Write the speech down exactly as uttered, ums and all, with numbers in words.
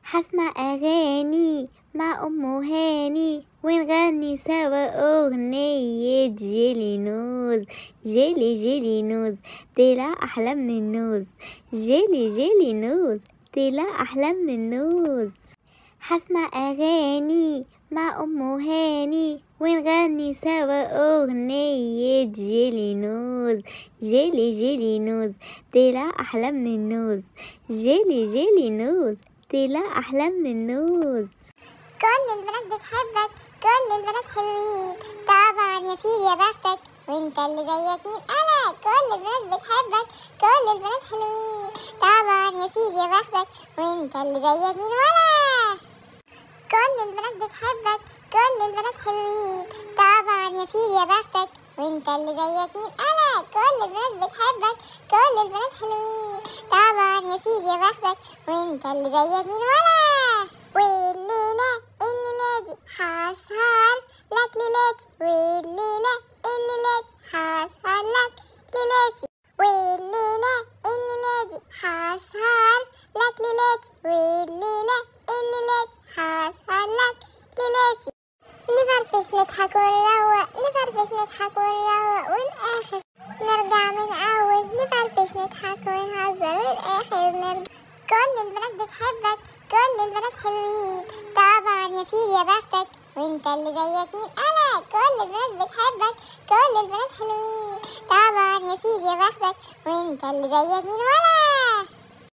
هسمع أغاني مع أم هاني ونغني سوا أغنية جيلي نوز. جيلي جيلي نوز طلع أحلى من النوز. جيلي جيلي نوز طلع أحلى من النوز. هسمع أغاني مع أم هاني ونغني سوا أغنية جيلي نوز. جيلي جيلي نوز طلع أحلى من النوز. جيلي جيلي نوز طلع أحلى من النوز. كل البنات بتحبك، كل البنات حلوين، طبعا يا سيدي يا بختك وانت اللي زيك مين انا. كل البنات بتحبك، كل البنات حلوين، طبعا يا سيدي يا بختك وانت اللي زيك مين وانا. كل البنات بتحبك، كل البنات حلوين، طبعا يا سيدي يا بختك وانت اللي زيك مين انا. كل البنات بتحبك، كل البنات حلوين، طبعا يا سيدي يا بختك وانت اللي زيك مين وانا. والليلة الليلة دي هسهر لك ليلتي، والليلة الليلة دي هسهر لك ليلتي، والليلة الليلة دي هسهر لك ليلتي، والليلة الليلة دي هسهر لك ليلتي. نفرفش نضحك ونروق، نفرفش نضحك ونروق والآخر نرجع من أول. نفرفش نضحك ونهزر والآخر نرجع. كل البنات بتحبك، كل البنات حلوين، طبعا يا سيدي يا بختك وانت اللي زيك مين انا. كل البنات بتحبك، كل البنات حلوين، طبعا يا سيدي يا بختك وانت اللي زيك مين وانا.